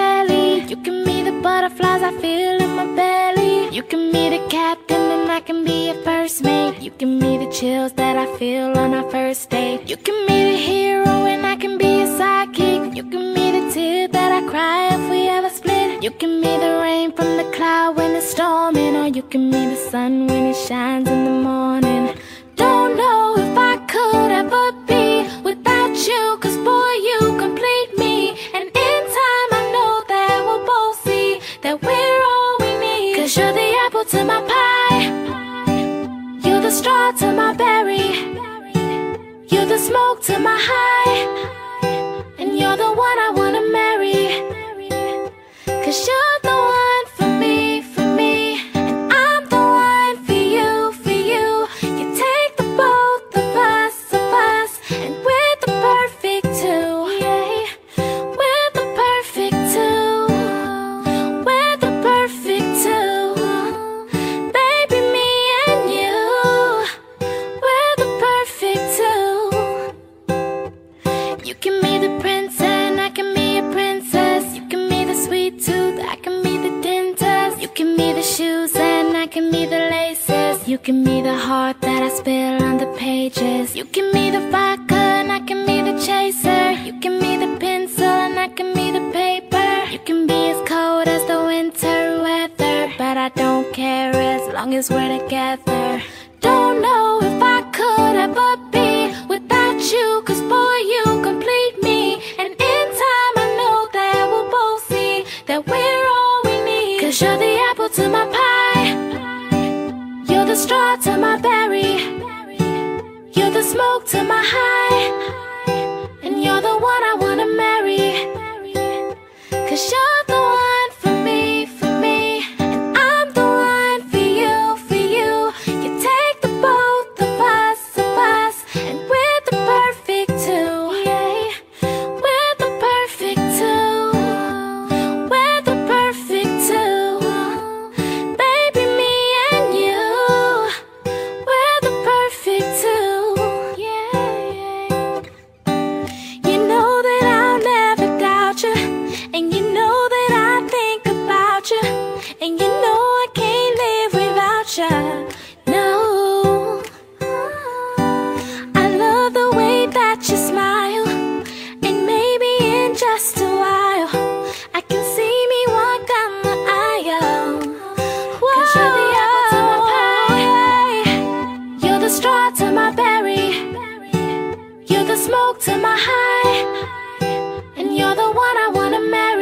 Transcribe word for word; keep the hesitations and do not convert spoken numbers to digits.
belly. You can be the butterflies I feel in my belly. You can be the captain and I can be your first mate. You can be the chills that I feel on our first date. You can be the hero and I can be your sidekick. You can be the tear that I cry if we ever split. You can be the rain from the cloud when it's storming, or you can be the sun when it shines in the morning. Don't know if I could ever be without you, 'cause boy, you complete me. And in time I know that we'll both see that we're all we need. 'Cause you're the apple to my pie, you're the straw to my berry, you're the smoke to my high, and you're the one I wanna marry. 'Cause you're the one for me, for me, and I'm the one for you, for you. You take the both of us, of us, and we're the perfect two, yeah. We're the perfect two, we're the perfect two. Baby, me and you, we're the perfect two. You can be the prince and I can be a princess. You can be the sweet tooth, I can be the dentist. You can be the shoes and I can be the laces. You can be the heart that I spill on the pages. You can be the vodka and I can be the chaser. You can be the pencil and I can be the paper. You can be as cold as the winter weather, but I don't care as long as we're together. Don't know if I could ever be without you, 'cause boy, you complete me. And in time I know that we'll both see that we're all we need. 'Cause you're the apple to my pie, you're the straw to my berry, you're the smoke to my high, and you're the one I wanna marry. 'Cause you're the one for me, for me, and I'm the one for you, for you. You take the both of us, of us, and we're the perfect two, yeah. We're the perfect two, we're the perfect two. Baby, me and you, we're the perfect two, yeah. You know that I'll never doubt you, and you know that I think about you, and you know I can't live without you, no. I love the way that you smile, and maybe in just a while I can see me walk down the aisle. 'Cause you're the apple to my pie, you're the straw to my berry, you're the smoke to my high, and you're the one I wanna marry.